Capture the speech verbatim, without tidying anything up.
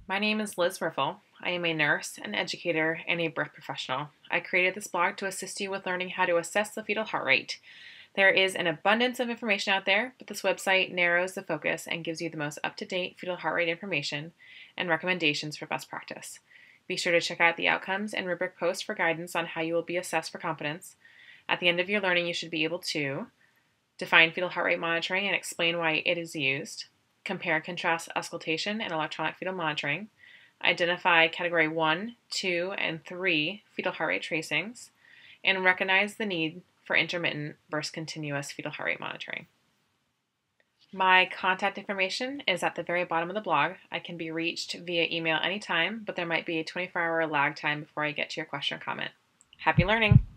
My name is Liz Riffle. I am a nurse, an educator, and a birth professional. I created this blog to assist you with learning how to assess the fetal heart rate. There is an abundance of information out there, but this website narrows the focus and gives you the most up-to-date fetal heart rate information and recommendations for best practice. Be sure to check out the outcomes and rubric posts for guidance on how you will be assessed for competence. At the end of your learning, you should be able to define fetal heart rate monitoring and explain why it is used, compare and contrast auscultation and electronic fetal monitoring, identify category one, two, and three fetal heart rate tracings, and recognize the need for intermittent versus continuous fetal heart rate monitoring. My contact information is at the very bottom of the blog. I can be reached via email anytime, but there might be a twenty-four hour lag time before I get to your question or comment. Happy learning!